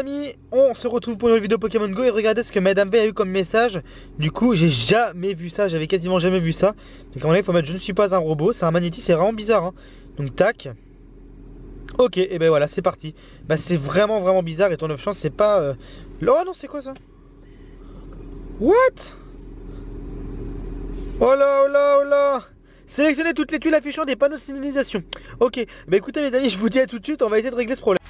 Amis, on se retrouve pour une vidéo Pokémon Go et regardez ce que Madame V a eu comme message. Du coup j'ai jamais vu ça, j'avais quasiment jamais vu ça. Donc à mon avis il faut mettre je ne suis pas un robot, c'est un magnétis, c'est vraiment bizarre hein. Donc tac. Ok, et ben voilà c'est parti. Bah c'est vraiment bizarre et ton 9 chance c'est pas... Oh non c'est quoi ça? What? Oh là. Sélectionnez toutes les tuiles affichant des panneaux de signalisation. Ok, bah écoutez mes amis, je vous dis à tout de suite, on va essayer de régler ce problème.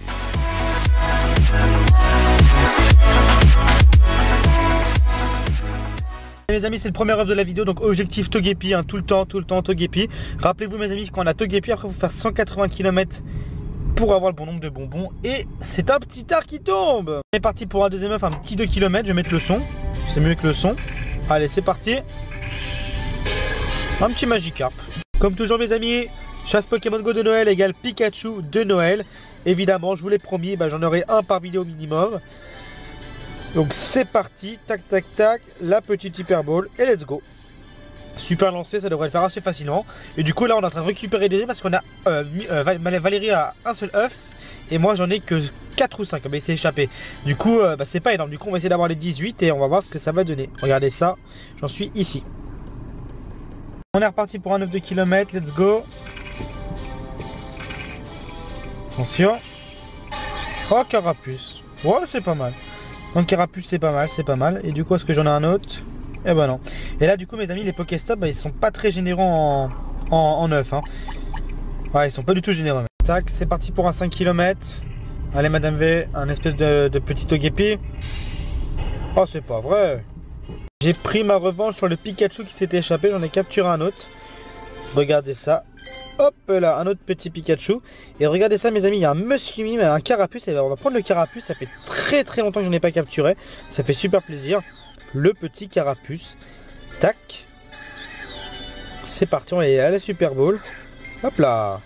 Mes amis, c'est le premier œuvre de la vidéo, donc objectif Togepi, hein, tout le temps Togepi. Rappelez-vous mes amis, quand on a Togepi, après il faut faire 180 km pour avoir le bon nombre de bonbons. Et c'est un petit art qui tombe. On est parti pour un deuxième œuf, un petit 2 km, je vais mettre le son. C'est mieux que le son. Allez, c'est parti. Un petit Magikarp. Comme toujours mes amis, chasse Pokémon Go de Noël égale Pikachu de Noël. Évidemment, je vous l'ai promis, j'en aurai un par vidéo minimum. Donc c'est parti, tac, la petite Hyper Ball et let's go. Super lancé, ça devrait le faire assez facilement. Et du coup là on est en train de récupérer des œufs parce qu'on a Valérie a un seul œuf et moi j'en ai que 4 ou 5, mais il s'est échappé. Du coup c'est pas énorme, du coup on va essayer d'avoir les 18 et on va voir ce que ça va donner. Regardez ça, j'en suis ici. On est reparti pour un œuf de kilomètre, let's go. Attention. Oh Carapuce, ouais c'est pas mal. Donc Carapuce c'est pas mal, et du coup est-ce que j'en ai un autre? Eh ben non. Et là du coup mes amis les Pokéstop ils sont pas très généreux en œufs hein. Ouais ils sont pas du tout généreux. Tac, c'est parti pour un 5 km. Allez Madame V, un espèce de petit Togepi. Oh c'est pas vrai. J'ai pris ma revanche sur le Pikachu qui s'était échappé, j'en ai capturé un autre. Regardez ça. Hop là, un autre petit Pikachu. Et regardez ça mes amis, il y a un Muskimi, un Carapuce. Et on va prendre le Carapuce, ça fait très longtemps que je n'en ai pas capturé. Ça fait super plaisir. Le petit Carapuce. Tac. C'est parti, on est à la Super Bowl. Hop là.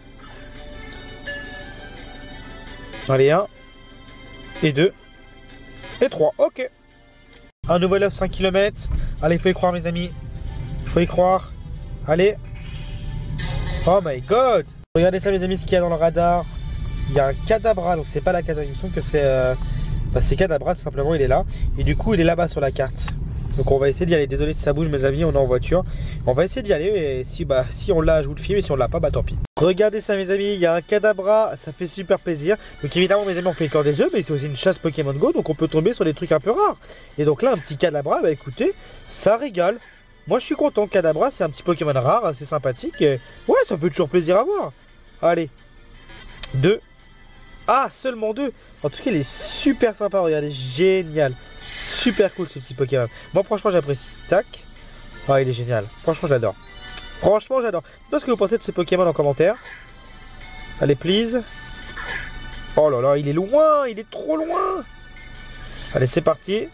Allez, 1. Et 2. Et 3, ok. Un nouvel œuf 5 km. Allez, il faut y croire mes amis. Il faut y croire. Allez. Oh my god. Regardez ça mes amis, ce qu'il y a dans le radar. Il y a un Kadabra, donc c'est pas la Kadabra, il me semble que c'est c'est Kadabra tout simplement, il est là. Et du coup il est là-bas sur la carte. Donc on va essayer d'y aller, désolé si ça bouge mes amis, on est en voiture. On va essayer d'y aller et si on l'a je vous le filme et si on l'a pas tant pis. Regardez ça mes amis, il y a un Kadabra, ça fait super plaisir. Donc évidemment mes amis on fait encore des œufs, mais c'est aussi une chasse Pokémon Go, donc on peut tomber sur des trucs un peu rares. Et donc là un petit Kadabra, écoutez, ça régale. Moi je suis content, Kadabra c'est un petit Pokémon rare, c'est sympathique et ouais ça fait toujours plaisir à voir. Allez, 2. Ah seulement 2. En tout cas il est super sympa, regardez, génial. Super cool ce petit Pokémon. Moi franchement j'apprécie. Tac. Ah il est génial, franchement j'adore. Franchement j'adore. Dites-moi ce que vous pensez de ce Pokémon en commentaire. Allez please. Oh là là il est loin, il est trop loin. Allez c'est parti.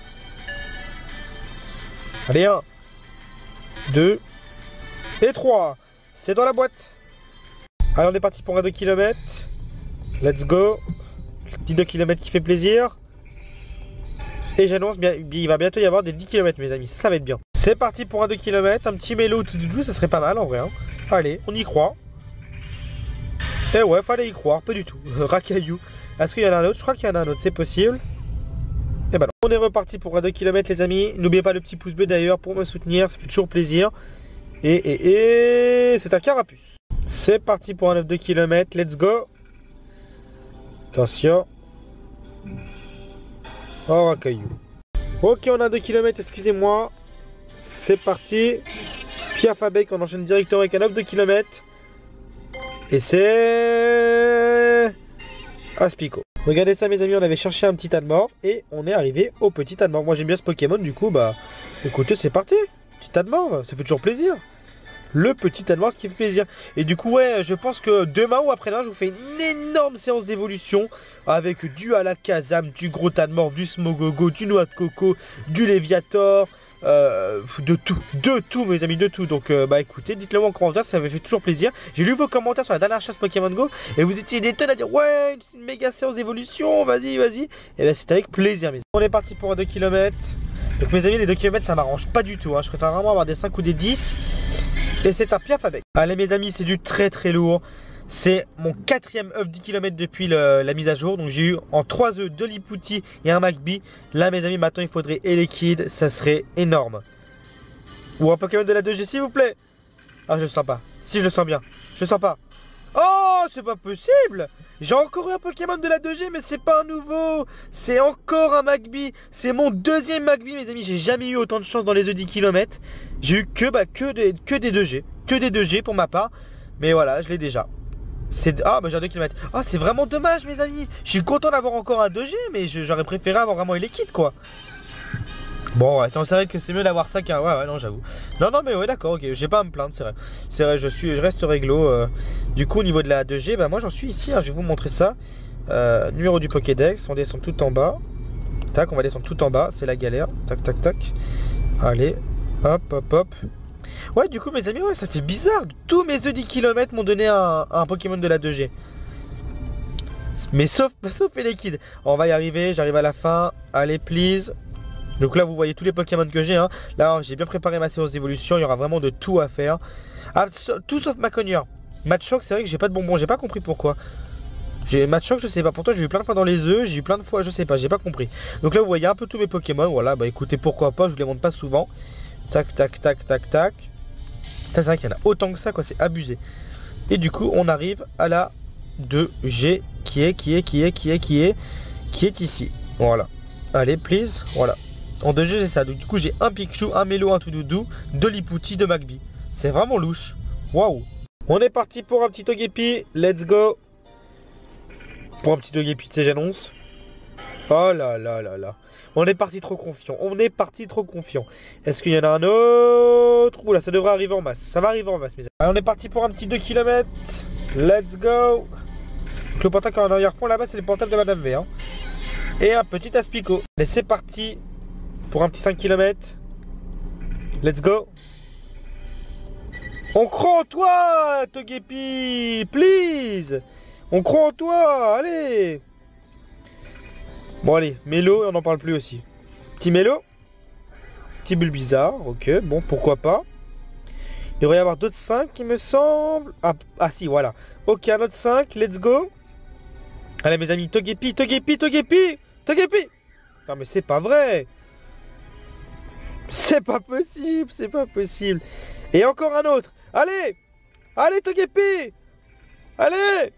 Allez 1. 2 et 3. C'est dans la boîte. Allez on est parti pour un 2 km. Let's go. Petit 2 km qui fait plaisir. Et j'annonce bien, il va bientôt y avoir des 10 km mes amis. Ça va être bien. C'est parti pour un 2 km. Un petit mélo tout doux, ça serait pas mal en vrai hein. Allez on y croit. Et ouais fallait y croire, pas du tout. Racaillou. Est-ce qu'il y en a un autre? Je crois qu'il y en a un autre, c'est possible. Et ben non. On est reparti pour un 2 km les amis. N'oubliez pas le petit pouce bleu d'ailleurs pour me soutenir, ça fait toujours plaisir. Et c'est un Carapuce. C'est parti pour un 2 km, let's go. Attention. Oh Racaillou. Ok on a 2 km, excusez-moi. C'est parti. Pierre Fabec, on enchaîne directement avec un 2 km. Et c'est... Aspico. Regardez ça mes amis, on avait cherché un petit Admorph et on est arrivé au petit Admorph. Moi j'aime bien ce Pokémon, du coup écoutez c'est parti. Petit Admorph, ça fait toujours plaisir. Le petit Admorph qui fait plaisir. Et du coup ouais je pense que demain ou après-demain je vous fais une énorme séance d'évolution avec du Alakazam, du gros Admorph, du Smogogo, du Noix de Coco, du Léviator, de tout mes amis, de tout. Donc écoutez, dites-le moi en commentaire, ça me fait toujours plaisir. J'ai lu vos commentaires sur la dernière chasse Pokémon Go et vous étiez des tonnes à dire ouais c'est une méga séance d'évolution, vas-y. Et bien c'est avec plaisir mes amis. On est parti pour un 2 km. Donc mes amis les 2 km ça m'arrange pas du tout hein. Je préfère vraiment avoir des 5 ou des 10. Et c'est un Piaf avec. Allez mes amis c'est du très lourd. C'est mon 4e œuf 10 km depuis la mise à jour. Donc j'ai eu en 3 œufs 2 Lipouti et un McBee. Là mes amis, maintenant il faudrait Elekid, ça serait énorme. Ou un Pokémon de la 2G s'il vous plaît. Ah je le sens pas. Si je le sens bien. Je le sens pas. Oh c'est pas possible. J'ai encore eu un Pokémon de la 2G mais c'est pas un nouveau. C'est encore un McBee. C'est mon 2e McBee mes amis. J'ai jamais eu autant de chance dans les œufs 10 km. J'ai eu que des 2G. Que des 2G pour ma part. Mais voilà je l'ai déjà. Ah bah j'ai un 2 km. Ah c'est vraiment dommage mes amis. Je suis content d'avoir encore un 2G. Mais j'aurais préféré avoir vraiment Elekid quoi. Bon ouais, c'est vrai que c'est mieux d'avoir ça qu'un... Ouais non j'avoue. Non mais ouais d'accord ok. J'ai pas à me plaindre c'est vrai. C'est vrai je reste réglo. Du coup au niveau de la 2G bah moi j'en suis ici hein, je vais vous montrer ça. Numéro du Pokédex. On descend tout en bas. Tac on va descendre tout en bas. C'est la galère. Tac tac tac. Allez. Hop hop hop. Ouais du coup mes amis ouais ça fait bizarre. Tous mes œufs 10 km m'ont donné un Pokémon de la 2G. Mais sauf Elekid. On va y arriver. J'arrive à la fin. Allez please. Donc là vous voyez tous les Pokémon que j'ai hein. Là j'ai bien préparé ma séance d'évolution. Il y aura vraiment de tout à faire. Ah, tout sauf Maconier. Matchok c'est vrai que j'ai pas de bonbons. J'ai pas compris pourquoi. J'ai Matchok je sais pas. Pourtant j'ai eu plein de fois dans les œufs. J'ai eu plein de fois je sais pas. J'ai pas compris. Donc là vous voyez un peu tous mes Pokémon. Voilà bah écoutez pourquoi pas. Je vous les montre pas souvent. Tac tac tac tac tac. C'est vrai qu'il y en a autant que ça quoi. C'est abusé. Et du coup on arrive à la 2G qui est ici. Voilà. Allez please. Voilà. En 2G c'est ça, donc du coup j'ai un Pikachu, un Mélo, un Toudoudou, 2 Lipouti, 2 McBee. C'est vraiment louche. Waouh. On est parti pour un petit Togepi, let's go. Pour un petit Togepi, tu sais j'annonce. Oh là là là là. On est parti trop confiant, Est-ce qu'il y en a un autre? Oula ça devrait arriver en masse, ça va arriver en masse mes amis. Allez, on est parti pour un petit 2 km. Let's go. Donc, le portable en arrière-fond là-bas c'est le portable de Madame V hein. Et un petit Aspico. Allez c'est parti. Pour un petit 5 km. Let's go. On croit en toi, Togepi. Please. On croit en toi. Allez. Bon, allez. Mélo, on n'en parle plus aussi. Petit Mélo. Petit Bulbizarre. Ok, bon, pourquoi pas. Il devrait y avoir d'autres 5, il me semble. Ah, si, voilà. Ok, un autre 5. Let's go. Allez, mes amis. Togepi. Non, mais c'est pas vrai. C'est pas possible. Et encore un autre. Allez Togepi. Allez.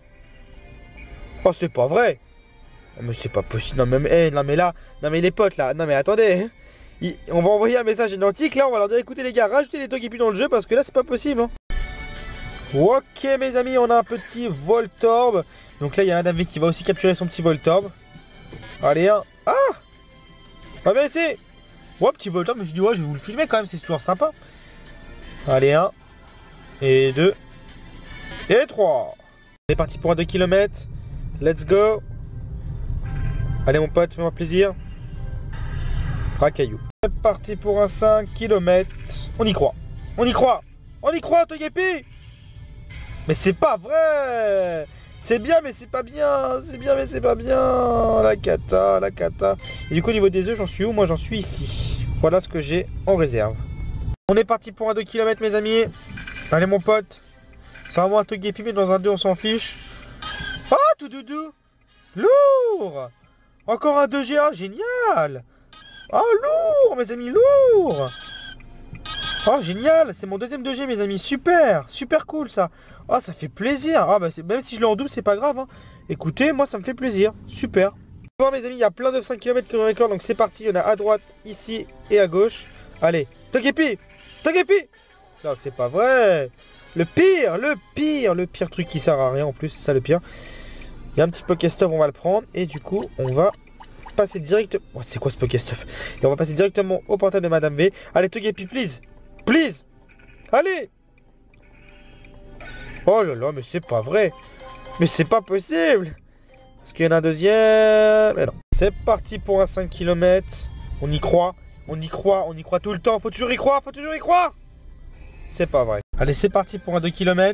Oh c'est pas vrai. Mais c'est pas possible. Non mais là. Non mais les potes là. Non mais attendez. On va envoyer un message identique. Là on va leur dire écoutez les gars, rajoutez les Togepi dans le jeu parce que là c'est pas possible hein. Ok mes amis, on a un petit Voltorb. Donc là il y a un ami qui va aussi capturer son petit Voltorb. Allez un. Ah. Va bien ici. Ouais petit Voltorb, mais je dis ouais je vais vous le filmer quand même, c'est toujours sympa. Allez 1 et 2 et 3. On est parti pour un 2 km. Let's go. Allez mon pote, fais-moi plaisir. Racaillou. On est parti pour un 5 km. On y croit. Togepi. Mais c'est pas vrai. C'est bien mais c'est pas bien. La cata. Et du coup au niveau des œufs j'en suis où? Moi j'en suis ici. Voilà ce que j'ai en réserve. On est parti pour un 2 km mes amis. Allez mon pote. C'est vraiment un Togepi mais dans un 2 on s'en fiche. Oh Toudoudou. Lourd. Encore un 2GA, génial. Oh lourd mes amis, lourd. Oh génial, c'est mon deuxième 2G mes amis, super cool ça. Oh ça fait plaisir. Ah bah même si je l'ai en double c'est pas grave hein. Écoutez moi ça me fait plaisir, super. Bon mes amis il y a plein de 5 km que l'on récolte donc c'est parti, il y en a à droite, ici et à gauche. Allez, Togepi. Non c'est pas vrai. Le pire truc qui sert à rien en plus, c'est ça le pire. Il y a un petit Pokéstop, on va le prendre et du coup on va passer directement. Oh, c'est quoi ce Pokéstop? Et on va passer directement au portail de Madame V. Allez Togepi please. Allez. Oh là là mais c'est pas vrai. Mais c'est pas possible. Est-ce qu'il y en a un deuxième? Mais non. C'est parti pour un 5 km. On y croit tout le temps. Faut toujours y croire. C'est pas vrai. Allez c'est parti pour un 2 km.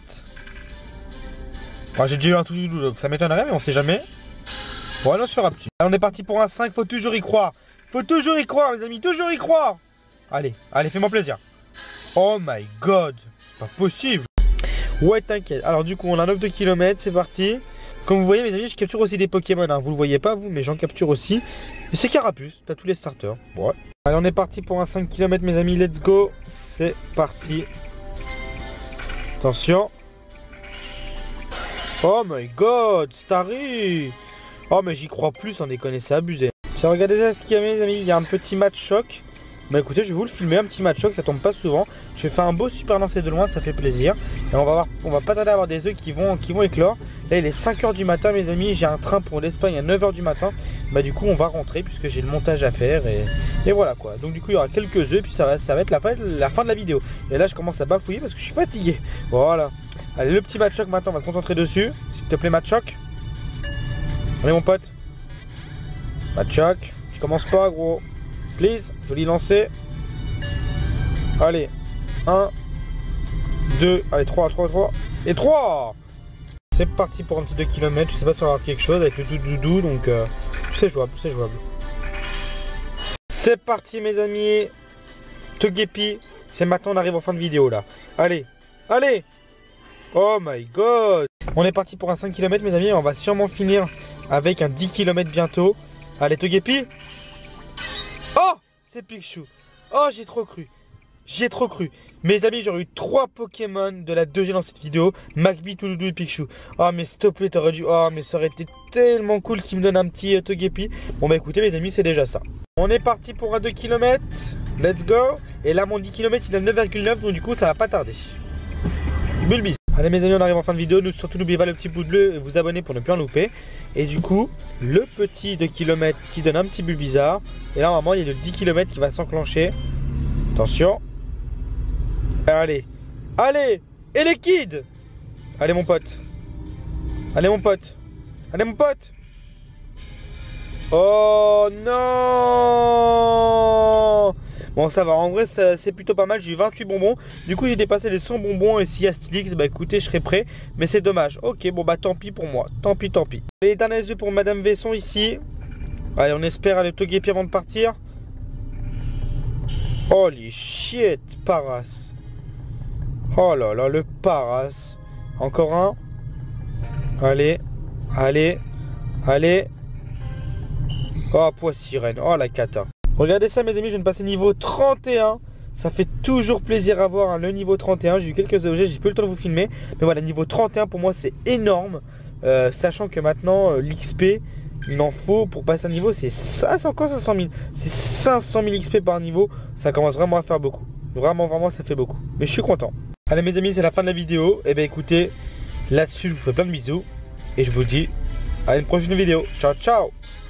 J'ai déjà eu un tout doudou donc ça m'étonnerait mais on sait jamais. Bon on sera petit. Allez, on est parti pour un 5, faut toujours y croire les amis, toujours y croire. Allez, fais-moi plaisir. Oh my god, c'est pas possible. Ouais, t'inquiète. Alors du coup, on a 9 de kilomètres, c'est parti. Comme vous voyez mes amis, je capture aussi des Pokémon, hein. Vous le voyez pas vous, mais j'en capture aussi. Et c'est Carapuce, t'as tous les starters. Ouais. Allez, on est parti pour un 5 km mes amis, let's go. C'est parti. Attention. Oh my god, Starry. Oh mais j'y crois plus, sans déconner, c'est abusé. Tiens, regardez ça, ce qu'il y a mes amis, il y a un petit match choc. Bah écoutez, je vais vous le filmer, un petit match choc, ça tombe pas souvent. Je vais faire un beau super lancer de loin, ça fait plaisir. Et on va pas tarder à avoir des œufs qui vont éclore. Là il est 5 h du matin mes amis, j'ai un train pour l'Espagne à 9 h du matin. Bah du coup on va rentrer puisque j'ai le montage à faire et voilà quoi. Donc du coup il y aura quelques œufs puis ça va être la fin de la vidéo. Et là je commence à bafouiller parce que je suis fatigué. Voilà. Allez, le petit match choc maintenant, on va se concentrer dessus. S'il te plaît match choc. Allez mon pote. Match choc. Je commence pas gros. Please, joli lancer. Allez, 1, 2, allez 3 et 3. C'est parti pour un petit 2 km. Je sais pas si on va avoir quelque chose avec le doudou, donc c'est jouable, c'est jouable. C'est parti mes amis. Togepi, c'est maintenant, on arrive en fin de vidéo là. Allez, allez. Oh my god. On est parti pour un 5 km mes amis. On va sûrement finir avec un 10 km bientôt. Allez Togepi. Oh, c'est Pikachu. Oh, j'ai trop cru. J'ai trop cru. Mes amis, j'aurais eu 3 Pokémon de la 2G dans cette vidéo. Magby, Touloudou et Pikachu. Oh, mais s'il te plaît, t'aurais dû... Oh, mais ça aurait été tellement cool qu'il me donne un petit Togepi. Bon, bah écoutez, mes amis, c'est déjà ça. On est parti pour un 2 km. Let's go. Et là, mon 10 km, il a 9,9. Donc du coup, ça va pas tarder. Bulbis. Allez mes amis, on arrive en fin de vidéo. Surtout n'oubliez pas le petit pouce bleu et vous abonner pour ne plus en louper. Et du coup, le petit 2 km qui donne un petit Bulbizarre. Et là normalement il y a le 10 km qui va s'enclencher. Attention. Allez. Allez. Et les kids. Allez mon pote. Allez mon pote. Allez mon pote. Oh non. Bon ça va, en vrai c'est plutôt pas mal, j'ai eu 28 bonbons. Du coup j'ai dépassé les 100 bonbons et s'il y a Stylix, bah écoutez je serai prêt. Mais c'est dommage, ok bon bah tant pis pour moi, tant pis. Les derniers yeux pour Madame Vesson ici. Allez on espère le Togepi avant de partir. Holy shit, Paras. Oh là là le Paras. Encore un. Allez, allez, allez. Oh poids sirène, oh la cata. Regardez ça mes amis, je viens de passer niveau 31. Ça fait toujours plaisir à voir hein, le niveau 31. J'ai eu quelques objets, j'ai plus le temps de vous filmer. Mais voilà, niveau 31 pour moi c'est énorme. Sachant que maintenant l'XP, il en faut pour passer un niveau, c'est ça, c'est encore 500 000. C'est 500 000 XP par niveau. Ça commence vraiment à faire beaucoup. Vraiment ça fait beaucoup. Mais je suis content. Allez mes amis, c'est la fin de la vidéo. Et bien écoutez, là-dessus je vous fais plein de bisous. Et je vous dis à une prochaine vidéo. Ciao ciao.